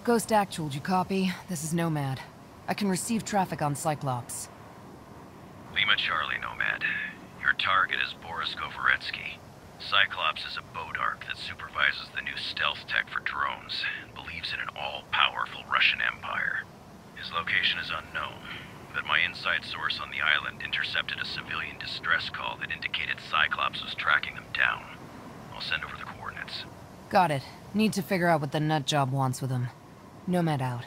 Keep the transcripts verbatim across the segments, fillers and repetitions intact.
Ghost Actual, you copy? This is Nomad. I can receive traffic on Cyclops. Lima Charlie, Nomad. Your target is Boris Govoretsky. Cyclops is a Bodark that supervises the new stealth tech for drones and believes in an all-powerful Russian empire. His location is unknown, but my inside source on the island intercepted a civilian distress call that indicated Cyclops was tracking them down. I'll send over the coordinates. Got it. Need to figure out what the nut job wants with him. Nomad out.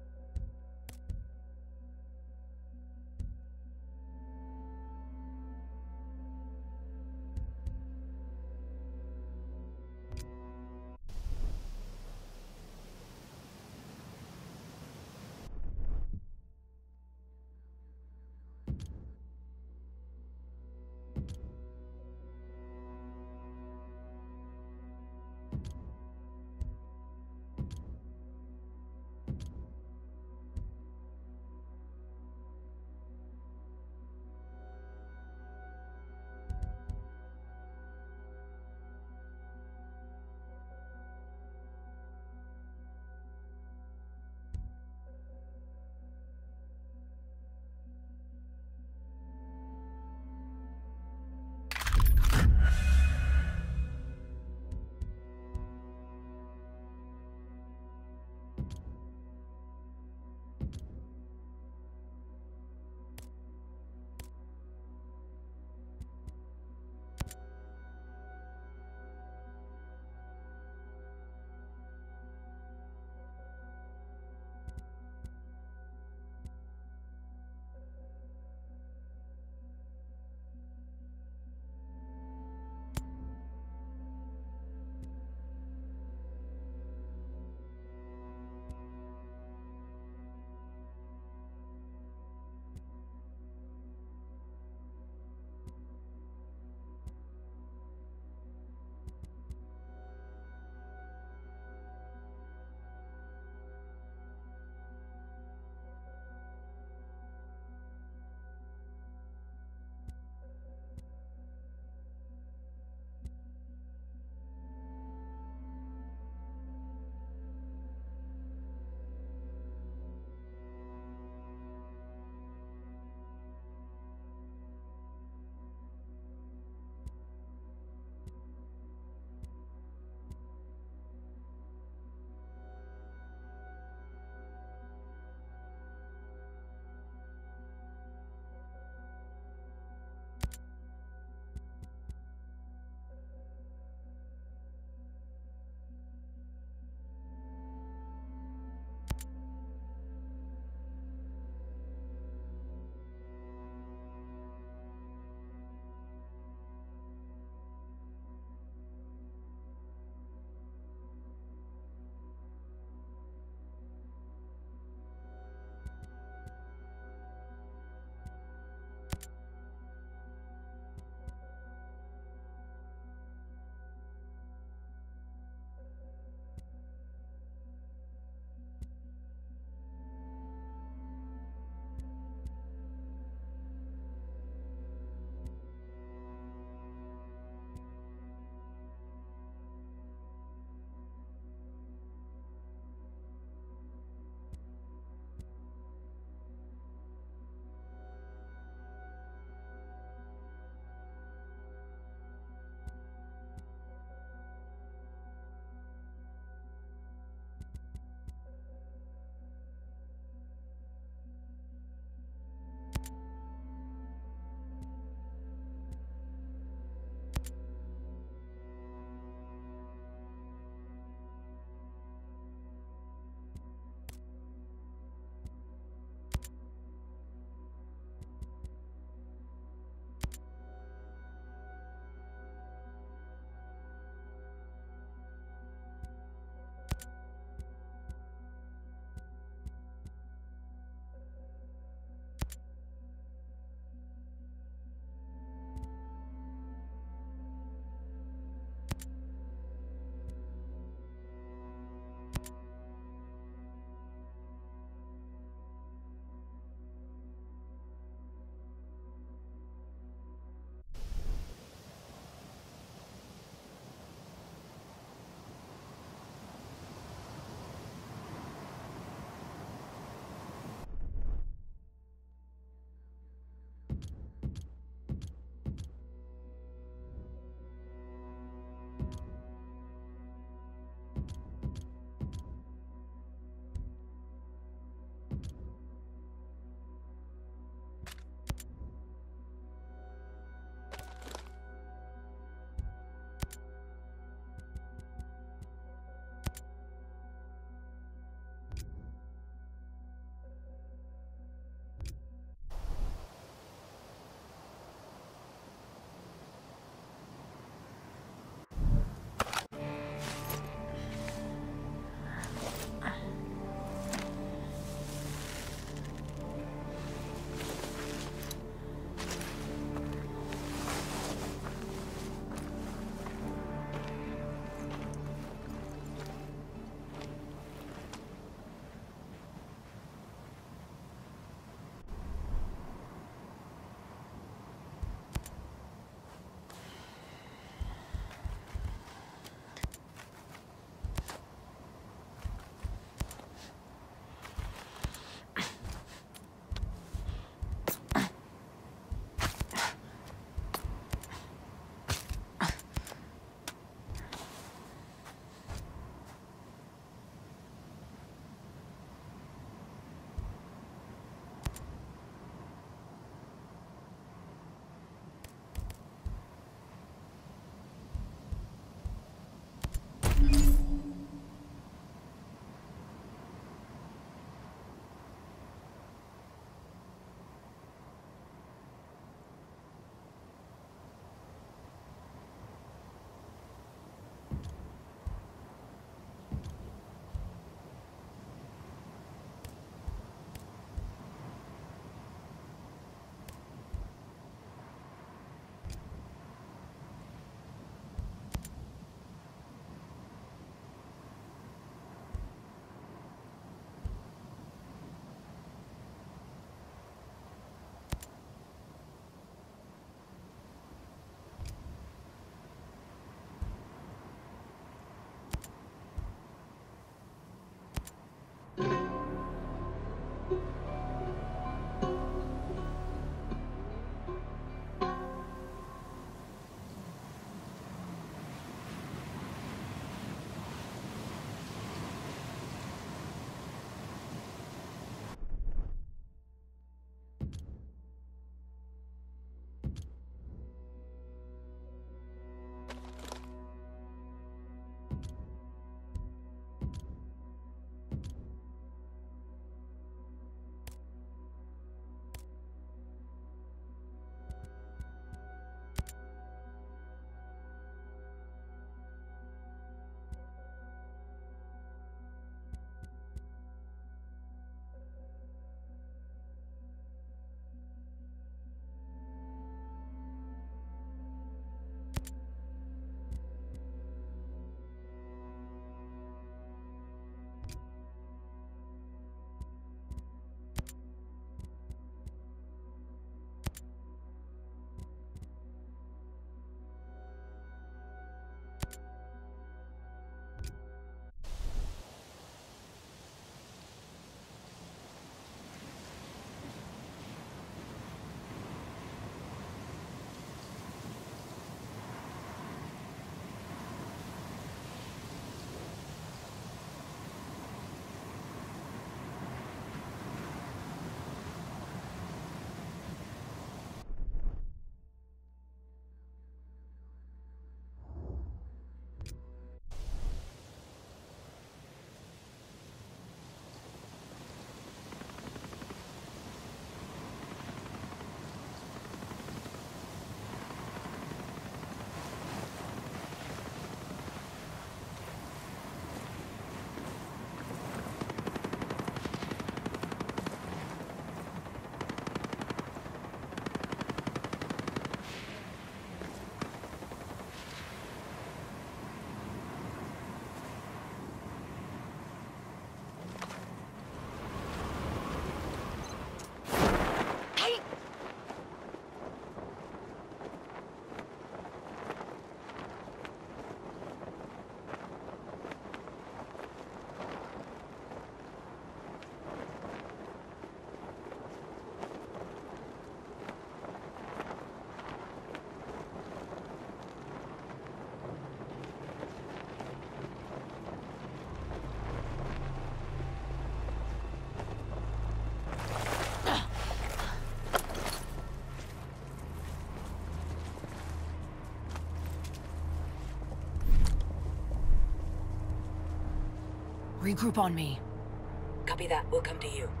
Regroup on me. Copy that. We'll come to you.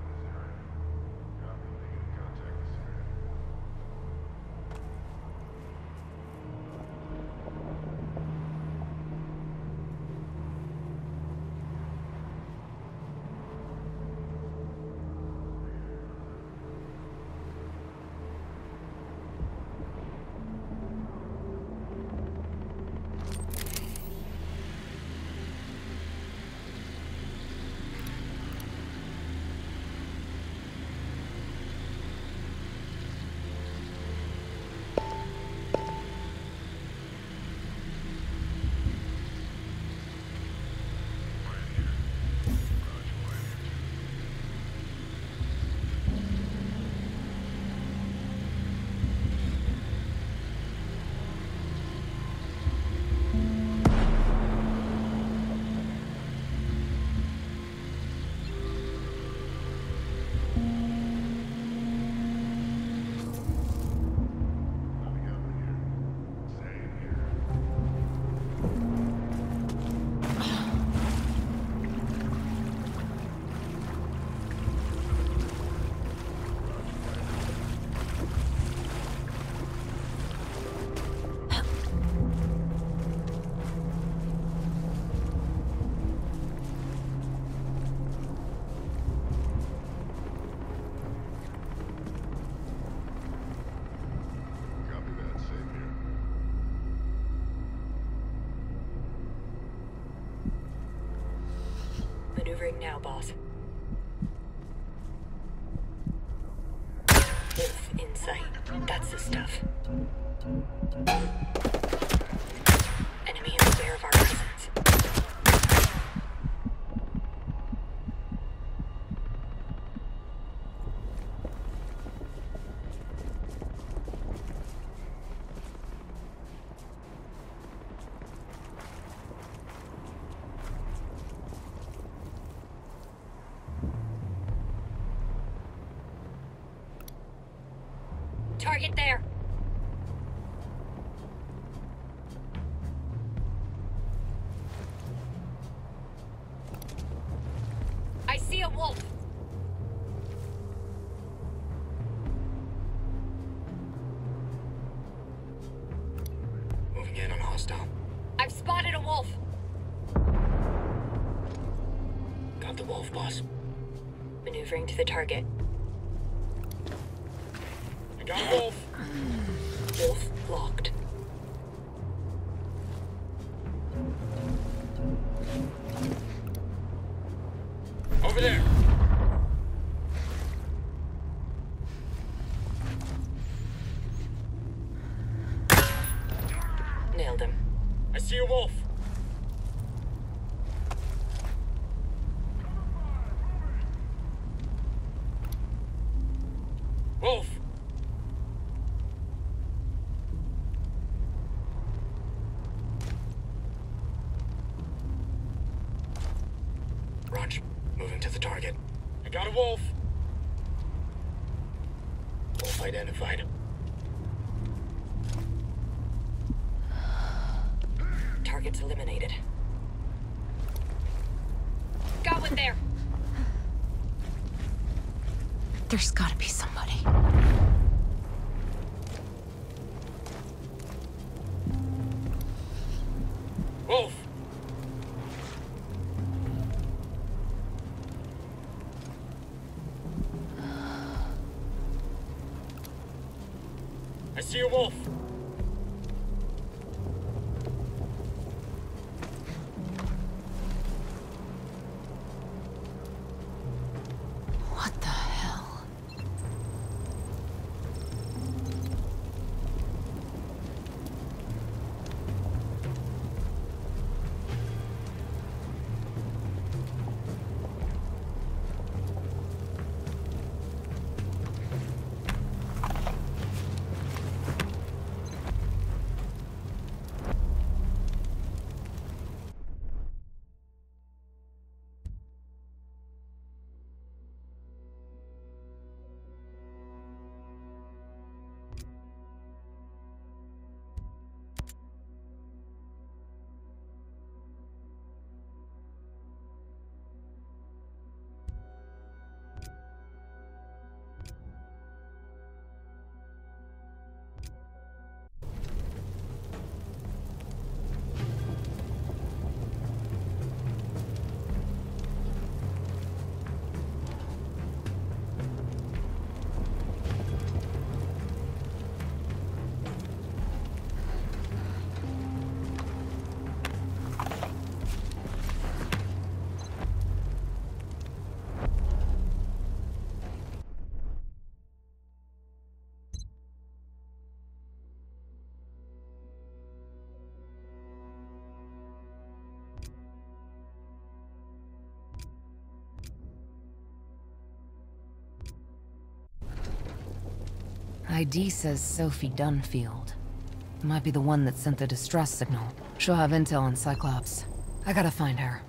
Maneuvering now, boss. Wolf in sight. That's the stuff. Enemy is aware of our presence. Target there. I see a wolf. Moving in on hostile. I've spotted a wolf. Got the wolf, boss. Maneuvering to the target. Got a wolf. Wolf locked. Over there. Nailed him. I see a wolf. Wolf. Roger. Moving to the target. I got a wolf. Wolf identified. Target's eliminated. Got one there. There's gotta be somebody. Wolf. I see a wolf. What the hell? I D says Sophie Dunfield. Might be the one that sent the distress signal. She'll have intel on Cyclops. I gotta find her.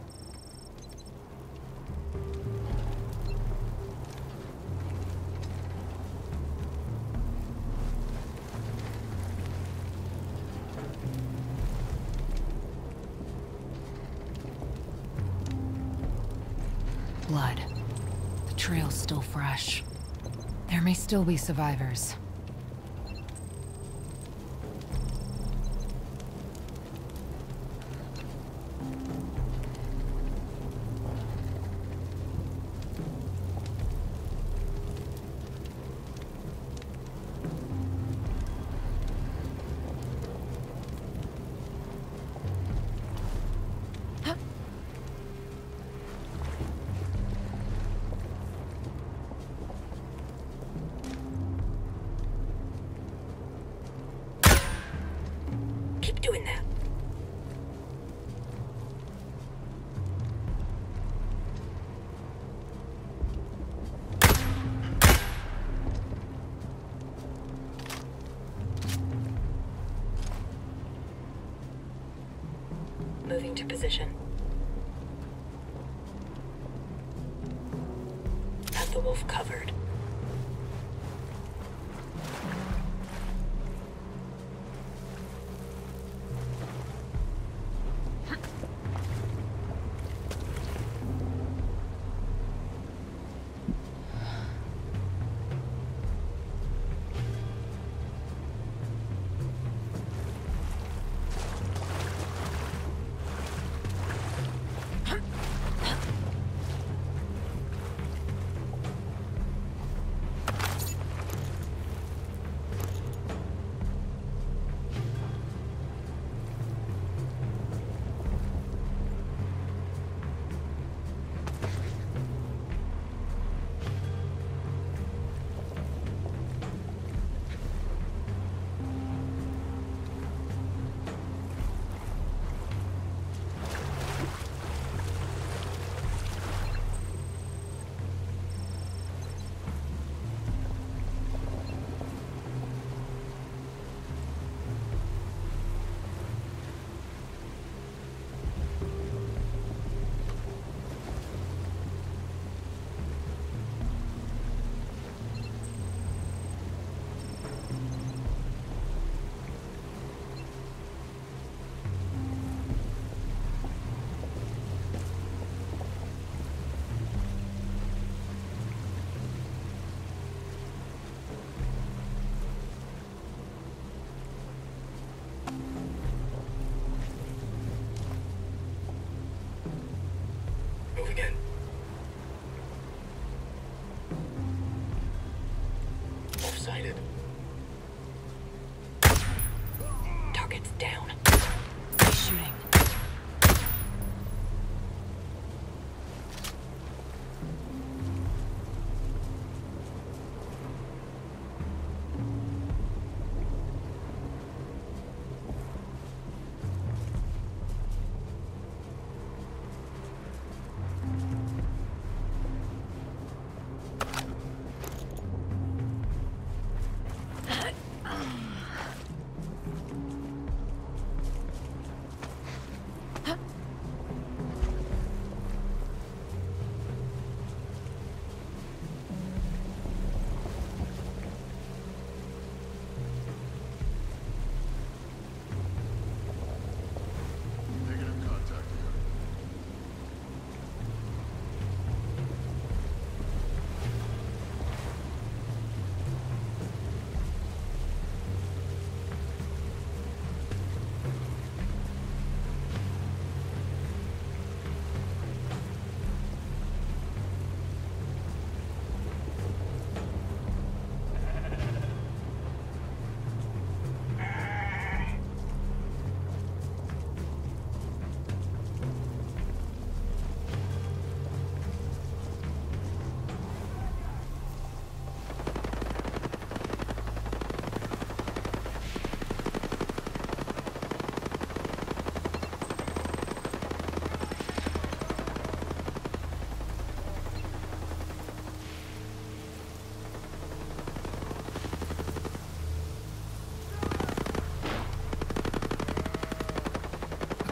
Blood. The trail's still fresh. There may still be survivors. Keep doing that. Moving to position. Have the wolf covered. Moving in. Off-sided. Target's down. Shooting.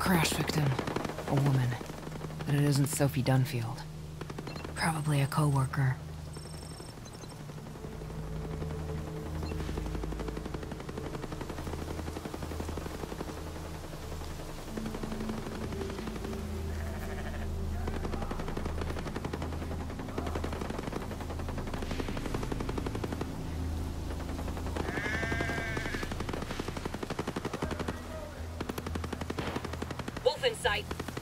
crash victim. A woman. But it isn't Sophie Dunfield. Probably a co-worker. Wolf in sight.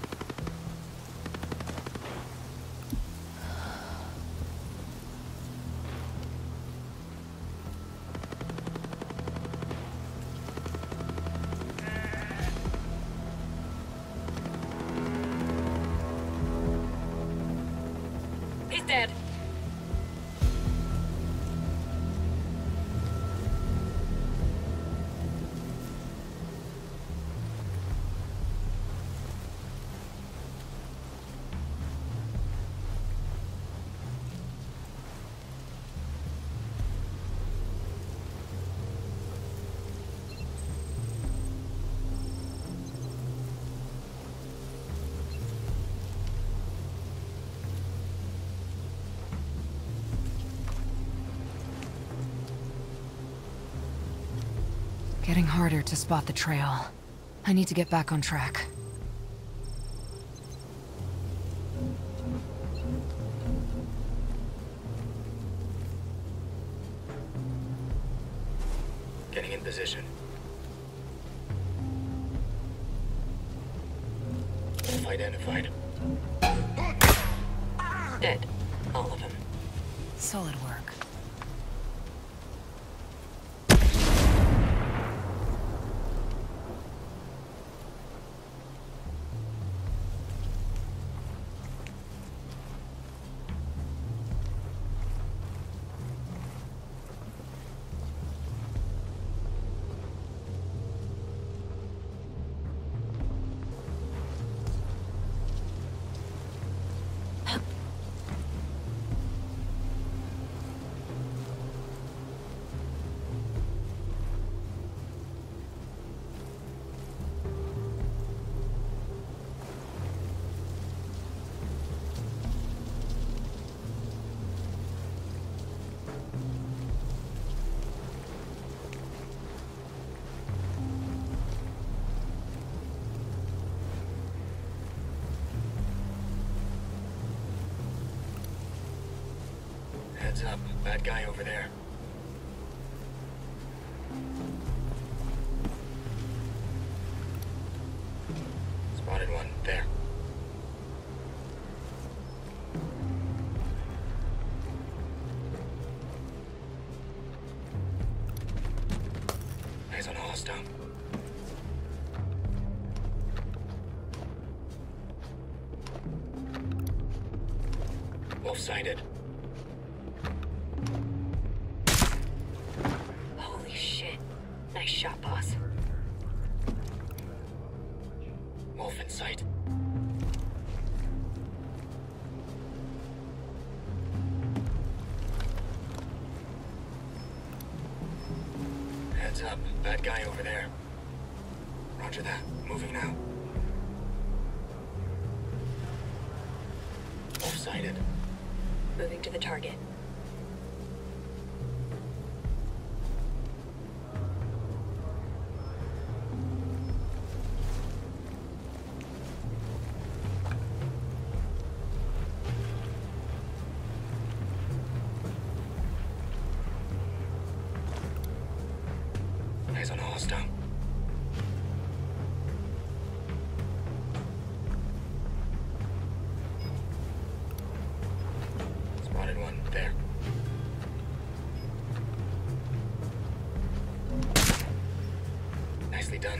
He's dead. Getting harder to spot the trail. I need to get back on track. Getting in position. Wolf identified. Dead. All of them. Solid work. Heads up. Bad guy over there. Spotted one. There. Eyes on a hostile. Wolf sighted. Holy shit. Nice shot, boss. Wolf in sight. Heads up. Bad guy over there. Roger that. Moving now. Wolf sighted. Moving to the target. Eyes on a hostile. Spotted one. There. Nicely done.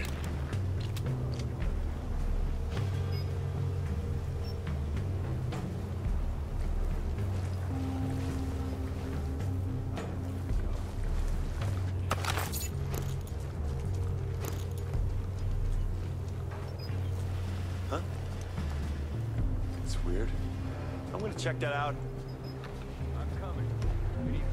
Huh? It's weird. I'm gonna check that out. I'm coming. We need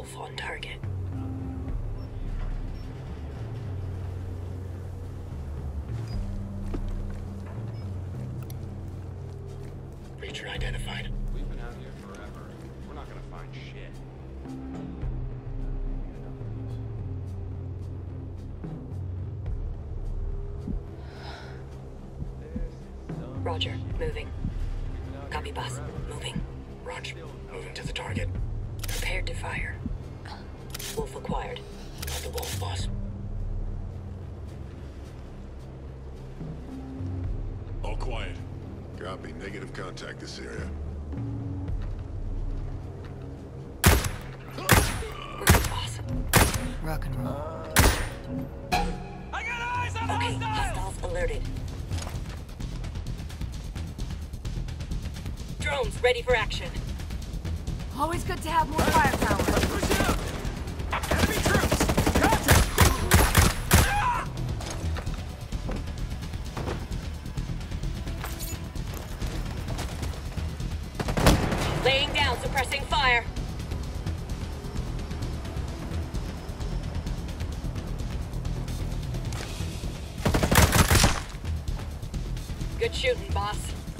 Wolf on target. Creature identified. We've been out here forever. We're not gonna find shit. Roger, moving. Copy, boss. Moving. Roger. Moving to the target. Prepared to fire. Wolf acquired. Got the wolf, boss. All quiet. Copy. Negative contact this area. Great, boss. Rock and roll. I got eyes on Okay, hostiles! hostiles alerted. Drones ready for action. Always good to have more firepower. Push it up! Enemy troops! Contact! Ah! Laying down, suppressing fire. Good shooting, boss.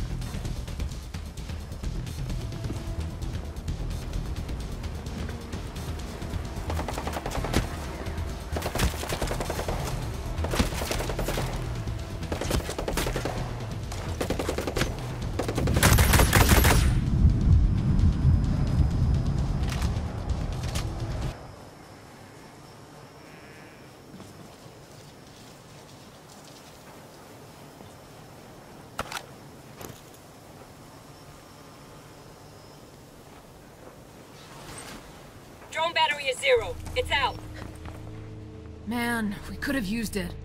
Drone battery is zero. It's out. Man, we could have used it.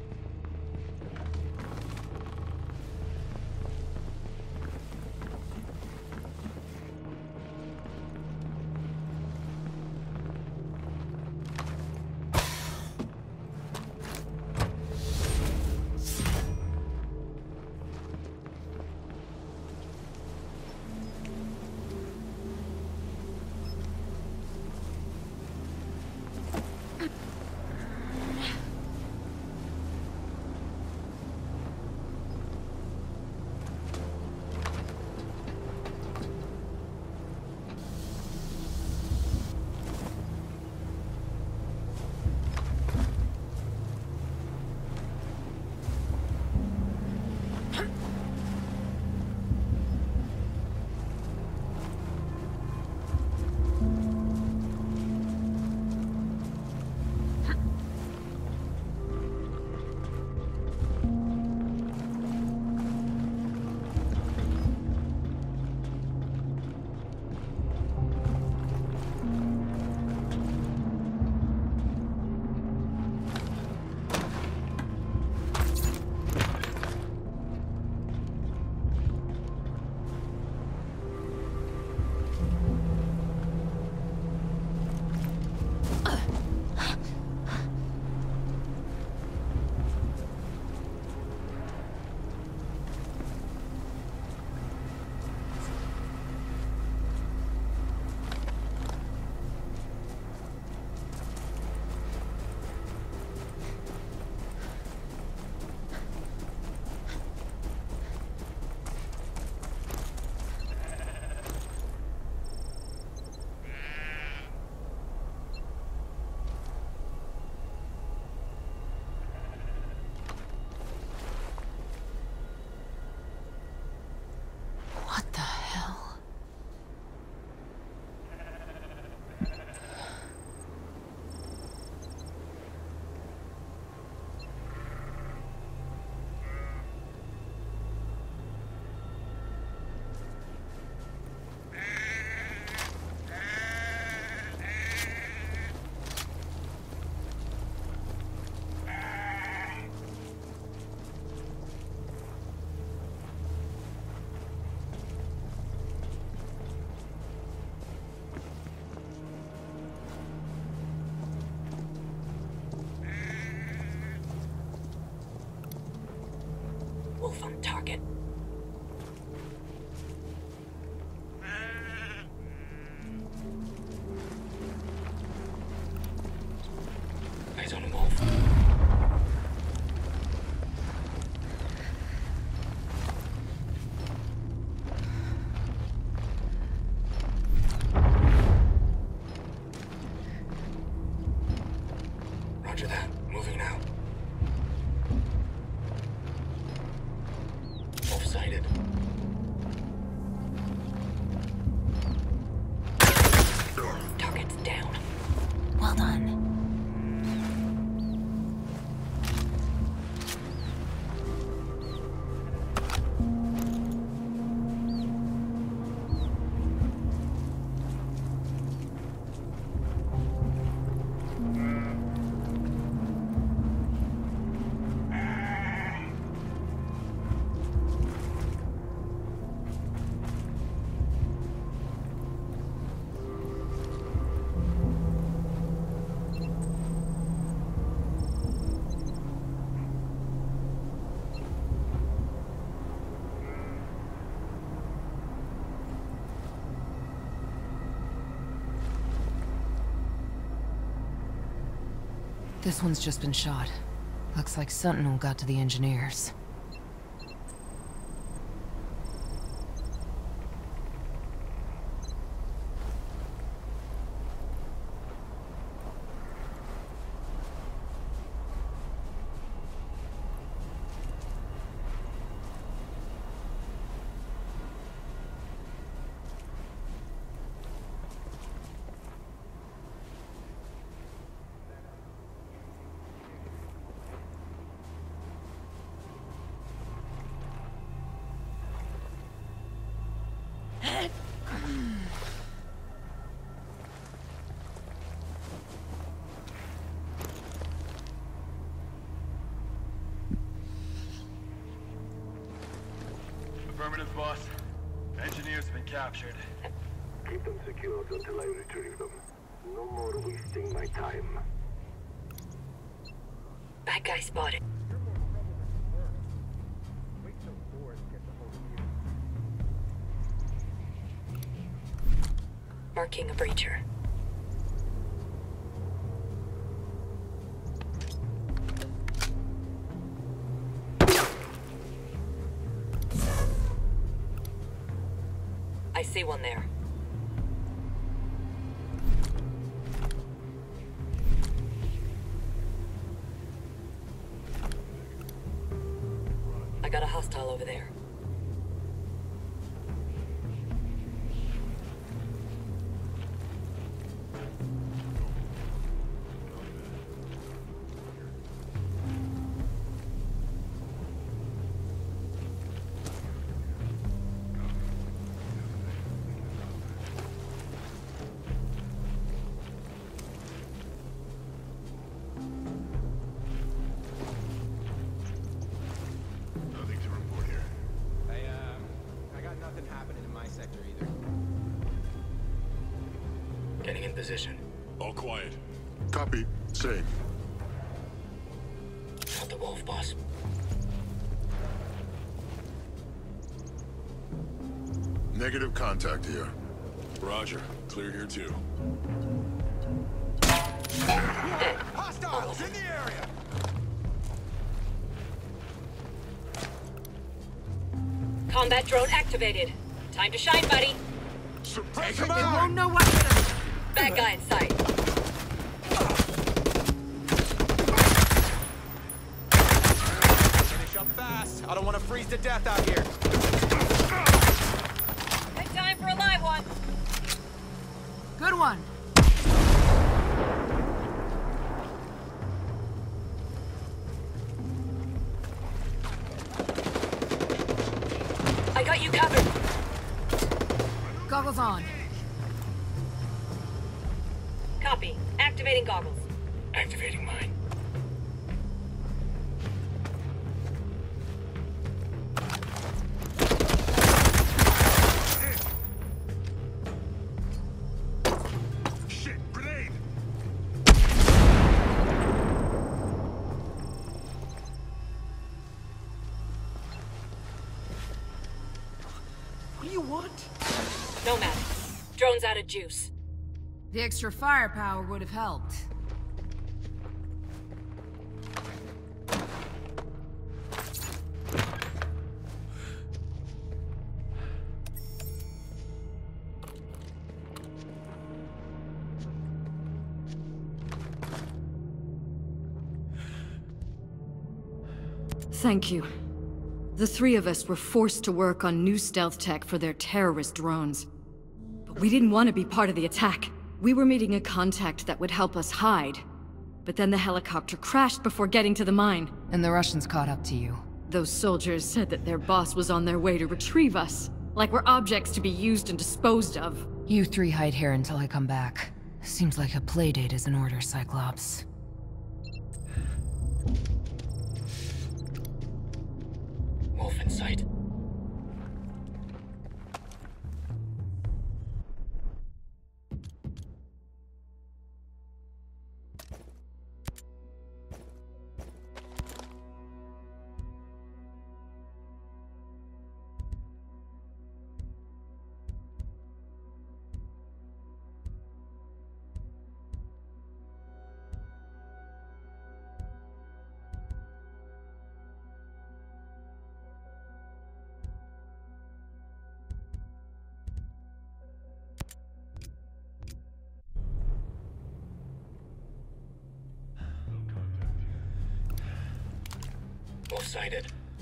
What the hell? Wolf on target. Roger that. Moving now. Wolf sighted. Target's down. Well done. This one's just been shot. Looks like Sentinel got to the engineers. Affirmative, boss. Engineers have been captured. Keep them secured until I retrieve them. No more wasting my time. Bad guy spotted. Marking a breacher. I see one there. I got a hostile over there. Nothing to report here. I, uh, I got nothing happening in my sector either. Getting in position. All quiet. Copy. Same. Not the wolf, boss. Negative contact here. Roger. Clear here too. Hostiles in the area! Combat drone activated. Time to shine, buddy. Take him out! know what hit him. Bad guy in sight. Finish up fast. I don't want to freeze to death out here. Good time for a live one. Good one. I got you covered. Goggles on. Copy. Activating goggles. Activating mine. Shit! Grenade! What do you want? Nomad. Drone's out of juice. The extra firepower would have helped. Thank you. The three of us were forced to work on new stealth tech for their terrorist drones. But we didn't want to be part of the attack. We were meeting a contact that would help us hide. But then the helicopter crashed before getting to the mine. And the Russians caught up to you. Those soldiers said that their boss was on their way to retrieve us. Like we're objects to be used and disposed of. You three hide here until I come back. Seems like a playdate is in order, Cyclops. Wolf in sight. Wolf sighted.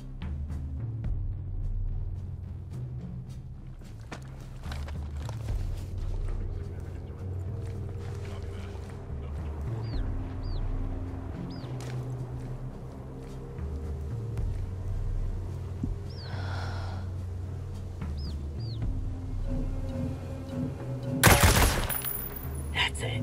That's it.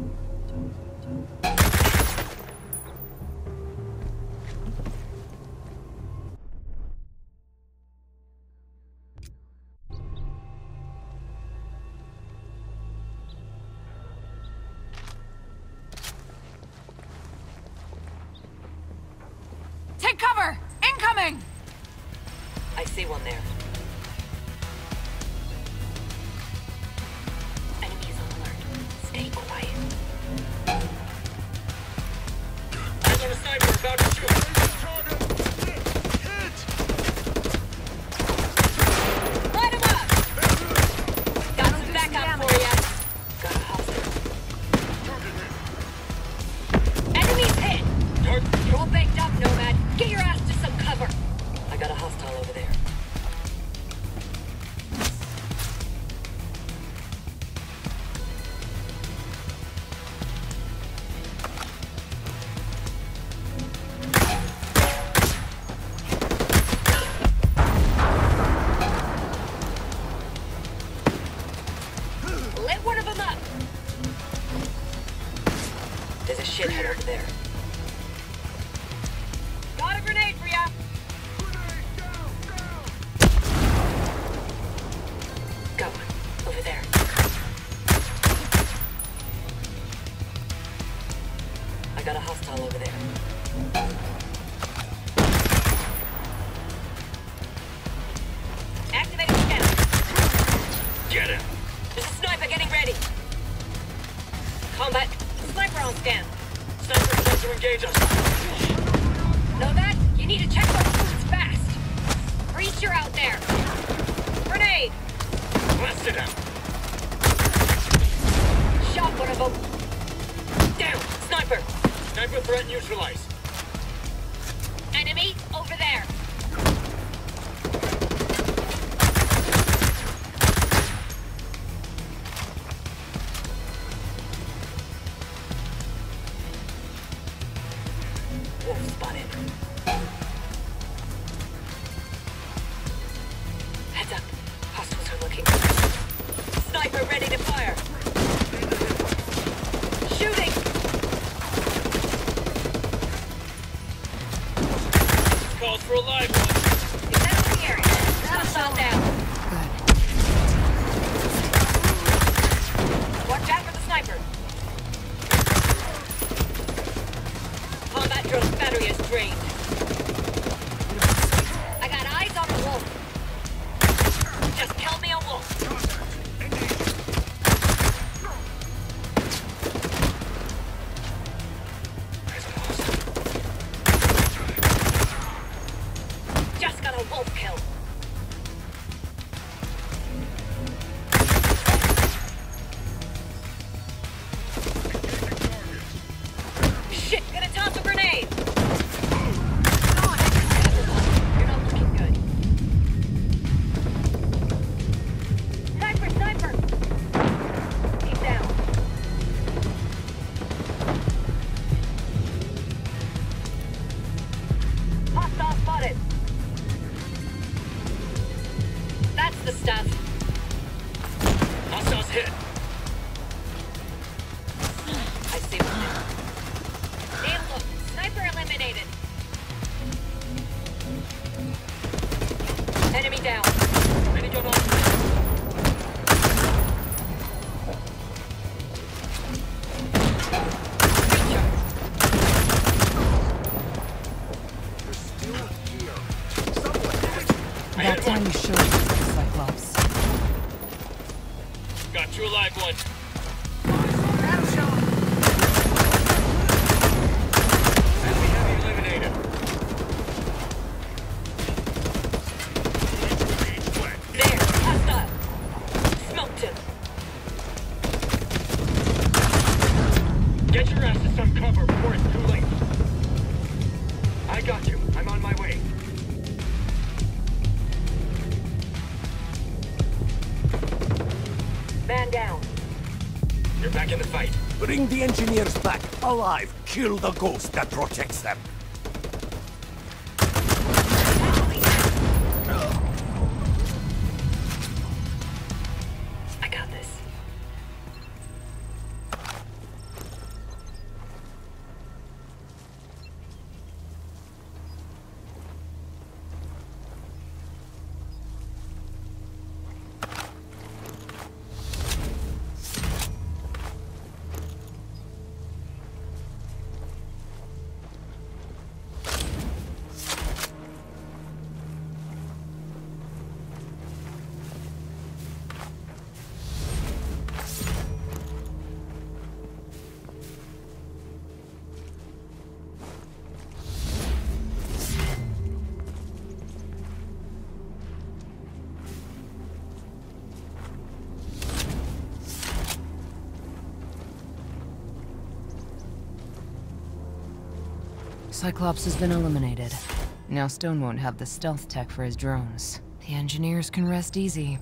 Take cover! Incoming! I see one there. Enemies on alert. Stay quiet. Eyes on a sniper about to shoot. Light him up! Got some backup for ya. Got a hostile. Enemies hit! Target. You're all baked up, Nomad. Get your ass to some cover. I got a hostile over there. Lit one of them up. There's a shithead over there. Got a grenade for ya! Go. Over there. I got a hostile over there. Activating scan. Get him. There's a sniper getting ready. Combat. Sniper on scan. Sniper trying to engage us. Know that? You need to check those boots fast. Breach, you're out there. Grenade. Blasted him. Shot one of them. Down. Sniper. Sniper threat neutralized. Enemy over there. Wolf spotted. Heads up. Hostiles are looking. Sniper ready to fire. Shooting. Calls for a live one. Is that in the area? Hostile down. Good. Watch out for the sniper. Combat drone's battery is drained. I got eyes on a wolf. Just kill me a wolf. Just got a wolf kill. Shit, gonna toss a grenade. Enemy down. Ready to go. About time you showed yourself, Cyclops. Got two alive one. Enemy heavy eliminated. There, hostile. Smoked him. Get your ass to some cover before it's too late. I got you. I'm on my way. Man down. You're back in the fight. Bring the engineers back, alive. Kill the ghost that protects them. I got this. Cyclops has been eliminated. Now Stone won't have the stealth tech for his drones. The engineers can rest easy.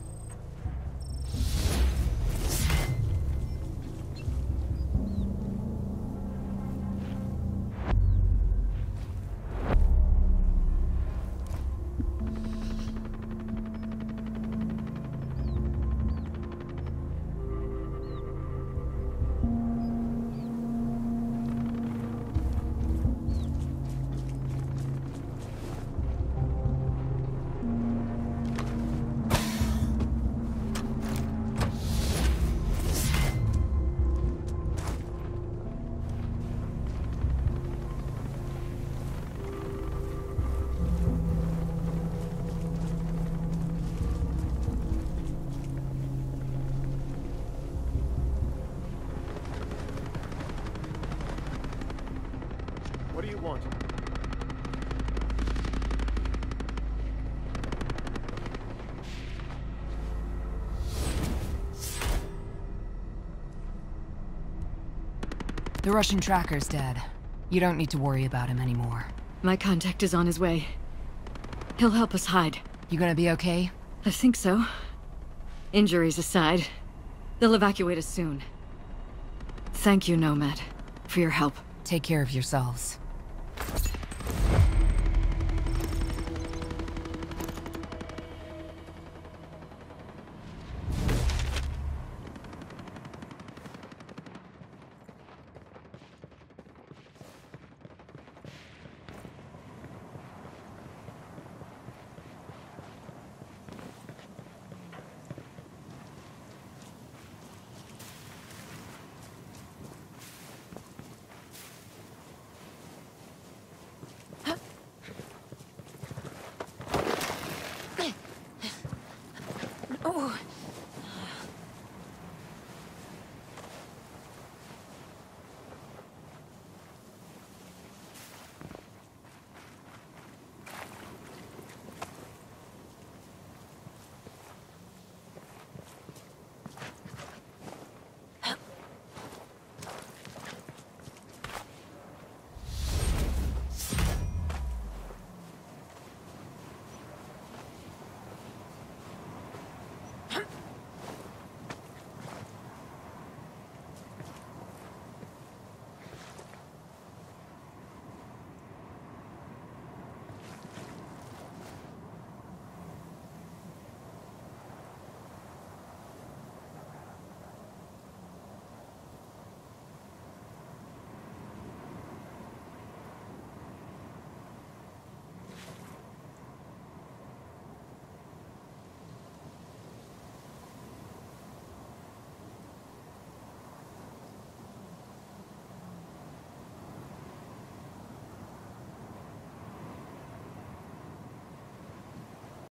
What do you want? The Russian tracker's dead. You don't need to worry about him anymore. My contact is on his way. He'll help us hide. You gonna be okay? I think so. Injuries aside, they'll evacuate us soon. Thank you, Nomad, for your help. Take care of yourselves.